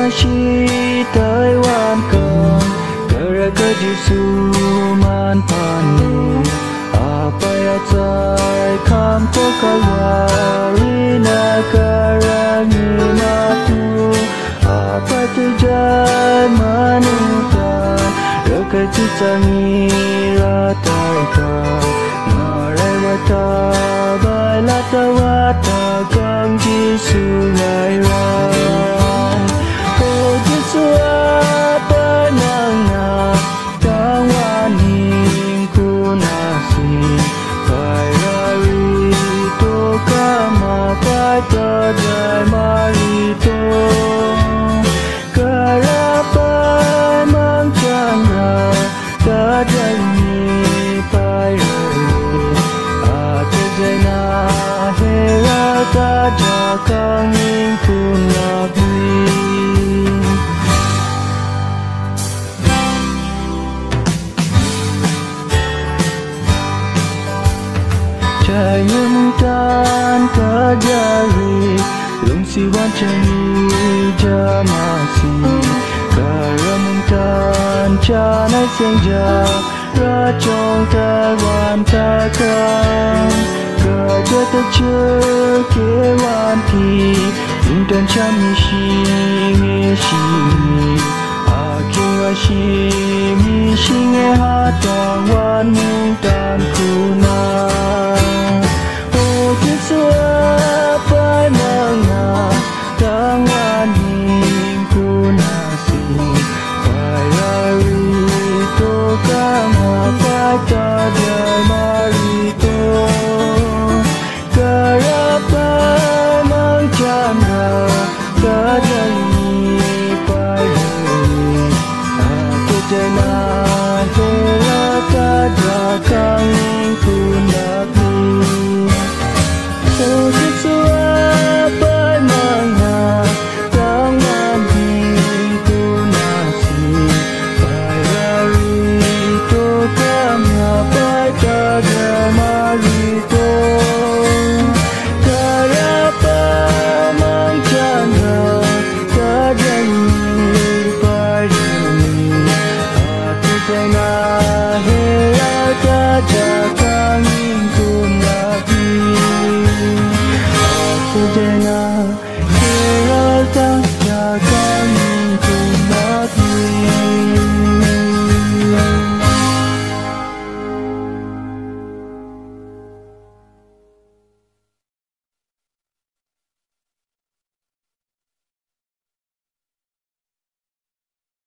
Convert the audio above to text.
shi tới wan con kara cơ Giêsu man pani apa ya tai kam ko kalwari na karangi matu apa terjadi manutan raka citangi rataika ngarai wata balata wata kang Giêsu ngai rai ko Giêsu apa nanga kang waning kunasi pai rari to kama pai tadai marito karapai mang chandra tadai ni pai rari atejena hera taja kanging kunabi Cahaya mutan kajari Lung siwan cani jamasi Kara mutan canai senja Racong tawan takang Kerja tercek kewan ti Intan cami shinge shinge Aking wa shimi shinge hatang wan